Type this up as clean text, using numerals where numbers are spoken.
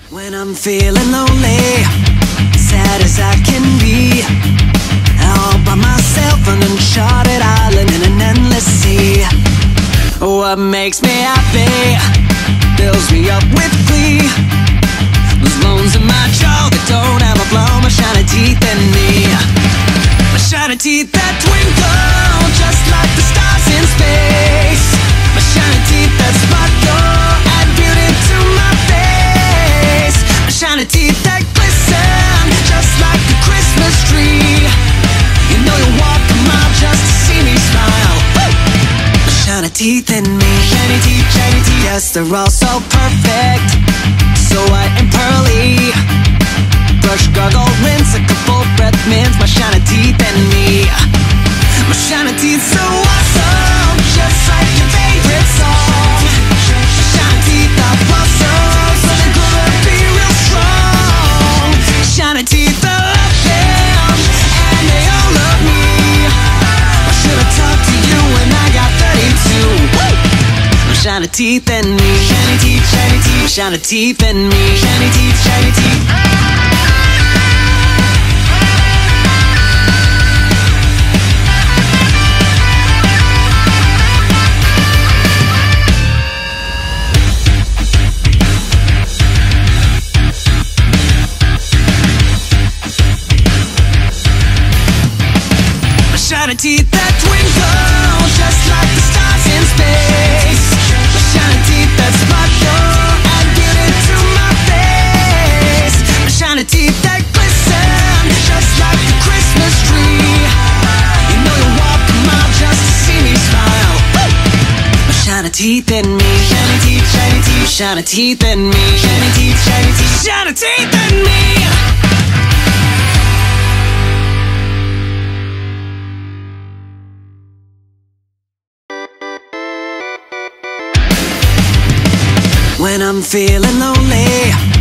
When I'm feeling lonely, sad as I can be, all by myself on an uncharted island in an endless sea. What makes me happy fills me up with glee. Those bones in my jaw that don't ever blow, my shiny teeth in me. My shiny teeth that twinkle just like the stars in space. My shiny teeth that sparkle add beauty to my face. My shiny teeth that glisten just like a Christmas tree. You know you'll walk a mile just to see me smile. Woo! My shiny teeth in me. Shiny teeth, yes, they're all so perfect, so white and pearly. Brush, gargle, rinse, a couple breath mints. My shiny teeth and me. My shiny teeth so awesome, just like your favorite song. My shiny teeth are blossom, so they're gonna be real strong. My shiny teeth I love them, and they all love me. I should've talked to you when I got 32. Woo! My shiny teeth and me. Shiny teeth, shiny teeth and me. Shiny teeth, shiny teeth. Shiny teeth that twinkle just like the stars in space. My shiny teeth that sparkle add beauty to my face. My shiny teeth that glisten just like a Christmas tree. You know you'll walk a mile just to see me smile. Woo! My shiny teeth in me. Shiny teeth, shiny teeth in me. Shiny teeth, shiny teeth in me. When I'm feeling lonely,